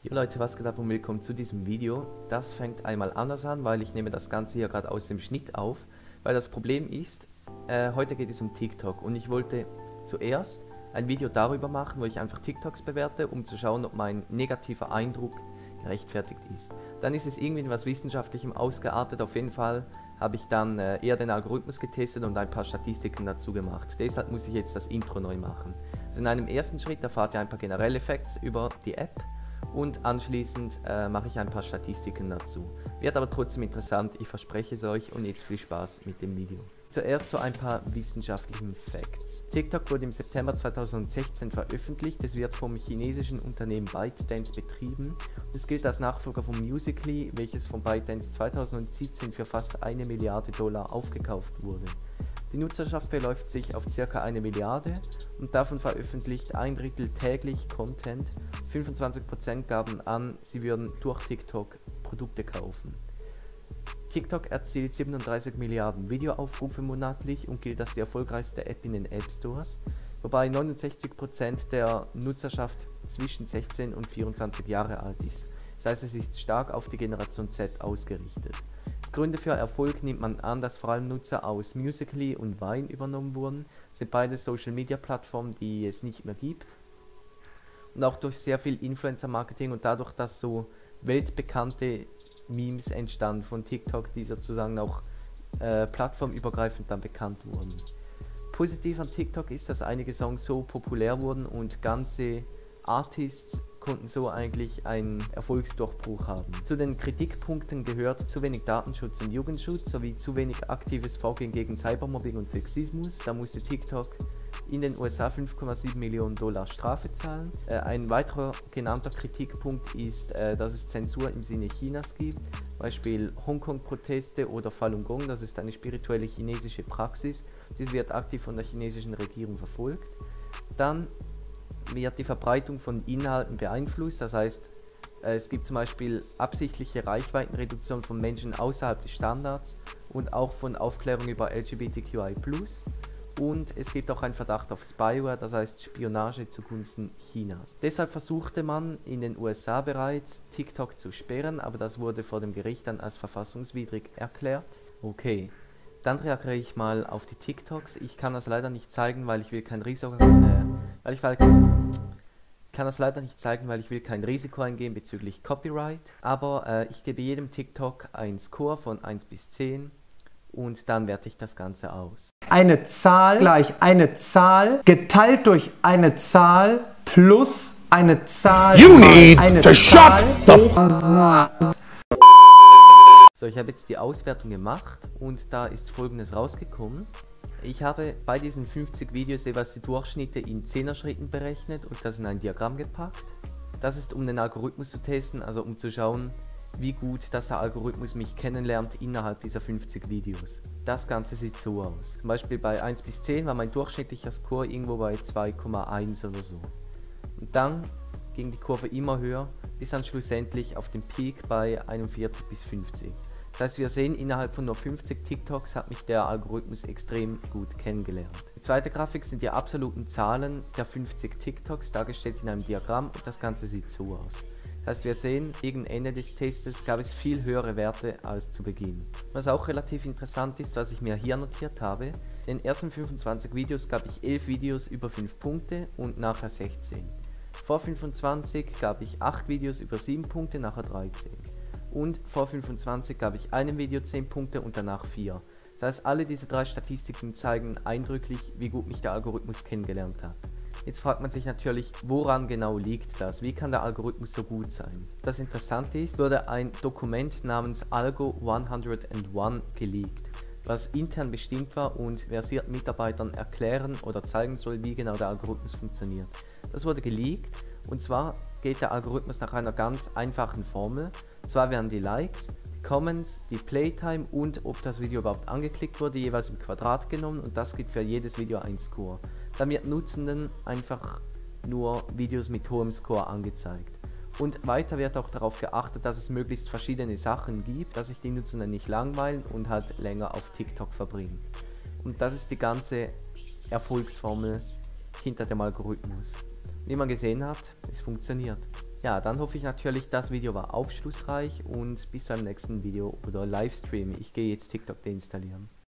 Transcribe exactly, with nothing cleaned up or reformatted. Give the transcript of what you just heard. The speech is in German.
Jo Leute, was geht ab und willkommen zu diesem Video. Das fängt einmal anders an, weil ich nehme das Ganze hier gerade aus dem Schnitt auf. Weil das Problem ist, äh, heute geht es um TikTok und ich wollte zuerst ein Video darüber machen, wo ich einfach TikToks bewerte, um zu schauen, ob mein negativer Eindruck gerechtfertigt ist. Dann ist es irgendwie in was Wissenschaftlichem ausgeartet. Auf jeden Fall habe ich dann äh, eher den Algorithmus getestet und ein paar Statistiken dazu gemacht. Deshalb muss ich jetzt das Intro neu machen. Also in einem ersten Schritt erfahrt ihr ein paar generelle Facts über die App. Und anschließend äh, mache ich ein paar Statistiken dazu. Wird aber trotzdem interessant, ich verspreche es euch und jetzt viel Spaß mit dem Video. Zuerst so ein paar wissenschaftlichen Facts. TikTok wurde im September zweitausendsechzehn veröffentlicht, es wird vom chinesischen Unternehmen ByteDance betrieben. Es gilt als Nachfolger von Musical.ly, welches von ByteDance zweitausendsiebzehn für fast eine Milliarde Dollar aufgekauft wurde. Die Nutzerschaft beläuft sich auf ca. eine Milliarde und davon veröffentlicht ein Drittel täglich Content. fünfundzwanzig Prozent gaben an, sie würden durch TikTok Produkte kaufen. TikTok erzielt siebenunddreißig Milliarden Videoaufrufe monatlich und gilt als die erfolgreichste App in den App Stores, wobei neunundsechzig Prozent der Nutzerschaft zwischen sechzehn und vierundzwanzig Jahre alt ist. Das heißt, es ist stark auf die Generation Z ausgerichtet. Als Gründe für Erfolg nimmt man an, dass vor allem Nutzer aus Musical.ly und Vine übernommen wurden. Das sind beide Social-Media-Plattformen, die es nicht mehr gibt. Und auch durch sehr viel Influencer-Marketing und dadurch, dass so weltbekannte Memes entstanden von TikTok, die sozusagen auch äh, plattformübergreifend dann bekannt wurden. Positiv an TikTok ist, dass einige Songs so populär wurden und ganze Artists konnten so eigentlich einen Erfolgsdurchbruch haben. Zu den Kritikpunkten gehört zu wenig Datenschutz und Jugendschutz sowie zu wenig aktives Vorgehen gegen Cybermobbing und Sexismus. Da musste TikTok in den U S A fünf Komma sieben Millionen Dollar Strafe zahlen. Äh, ein weiterer genannter Kritikpunkt ist, äh, dass es Zensur im Sinne Chinas gibt, Beispiel Hongkong-Proteste oder Falun Gong, das ist eine spirituelle chinesische Praxis. Dies wird aktiv von der chinesischen Regierung verfolgt. Dann wird die Verbreitung von Inhalten beeinflusst, das heißt, es gibt zum Beispiel absichtliche Reichweitenreduktion von Menschen außerhalb des Standards und auch von Aufklärung über L G B T Q I plus, und es gibt auch einen Verdacht auf Spyware, das heißt Spionage zugunsten Chinas. Deshalb versuchte man in den U S A bereits TikTok zu sperren, aber das wurde vor dem Gericht dann als verfassungswidrig erklärt. Okay. Dann reagiere ich mal auf die TikToks. Ich kann das leider nicht zeigen, weil ich will kein Risiko, äh, weil ich weil, kann das leider nicht zeigen, weil ich will kein Risiko eingehen bezüglich Copyright. Aber äh, ich gebe jedem TikTok einen Score von eins bis zehn und dann werte ich das Ganze aus. Eine Zahl gleich eine Zahl geteilt durch eine Zahl plus eine Zahl You mal need eine to Zahl shut the So, ich habe jetzt die Auswertung gemacht und da ist Folgendes rausgekommen. Ich habe bei diesen fünfzig Videos jeweils die Durchschnitte in zehner Schritten berechnet und das in ein Diagramm gepackt. Das ist, um den Algorithmus zu testen, also um zu schauen, wie gut dass der Algorithmus mich kennenlernt innerhalb dieser fünfzig Videos. Das Ganze sieht so aus. Zum Beispiel bei eins bis zehn war mein durchschnittlicher Score irgendwo bei zwei Komma eins oder so. Und dann ging die Kurve immer höher, bis dann schlussendlich auf dem Peak bei einundvierzig bis fünfzig. Das heißt, wir sehen, innerhalb von nur fünfzig TikToks hat mich der Algorithmus extrem gut kennengelernt. Die zweite Grafik sind die absoluten Zahlen der fünfzig TikToks, dargestellt in einem Diagramm, und das Ganze sieht so aus. Das heißt, wir sehen, gegen Ende des Tests gab es viel höhere Werte als zu Beginn. Was auch relativ interessant ist, was ich mir hier notiert habe, in den ersten fünfundzwanzig Videos gab ich elf Videos über fünf Punkte und nachher sechzehn. Vor fünfundzwanzig gab ich acht Videos über sieben Punkte, nachher dreizehn. Und vor fünfundzwanzig gab ich einem Video zehn Punkte und danach vier. Das heißt, alle diese drei Statistiken zeigen eindrücklich, wie gut mich der Algorithmus kennengelernt hat. Jetzt fragt man sich natürlich, woran genau liegt das? Wie kann der Algorithmus so gut sein? Das Interessante ist, wurde ein Dokument namens Algo hundertundeins geleakt, was intern bestimmt war und versierten Mitarbeitern erklären oder zeigen soll, wie genau der Algorithmus funktioniert. Das wurde geleakt, und zwar geht der Algorithmus nach einer ganz einfachen Formel. Zwar werden die Likes, die Comments, die Playtime und ob das Video überhaupt angeklickt wurde jeweils im Quadrat genommen, und das gibt für jedes Video einen Score. Dann wird Nutzenden einfach nur Videos mit hohem Score angezeigt. Und weiter wird auch darauf geachtet, dass es möglichst verschiedene Sachen gibt, dass sich die Nutzenden nicht langweilen und halt länger auf TikTok verbringen. Und das ist die ganze Erfolgsformel hinter dem Algorithmus. Wie man gesehen hat, es funktioniert. Ja, dann hoffe ich natürlich, das Video war aufschlussreich und bis zum nächsten Video oder Livestream. Ich gehe jetzt TikTok deinstallieren.